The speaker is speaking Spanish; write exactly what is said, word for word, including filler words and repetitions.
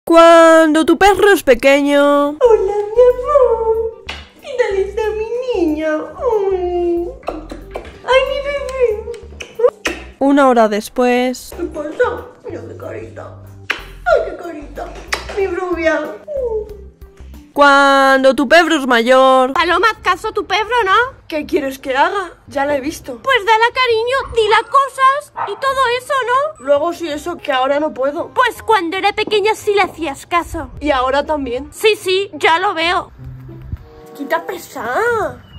Cuando tu perro es pequeño. Hola, mi amor. ¿Qué tal está mi niña? Ay, Ay mi bebé. Una hora después. ¿Qué pasa? Mira qué carita. Ay, qué carita. Mi rubia. Cuando tu perro es mayor. Paloma, haz caso a tu perro, ¿no? ¿Qué quieres que haga? Ya la he visto. Pues dale cariño, dile cosas y todo eso, ¿no? Luego sí eso, que ahora no puedo. Pues cuando era pequeña sí le hacías caso. Y ahora también. Sí, sí, ya lo veo. Quita pesada.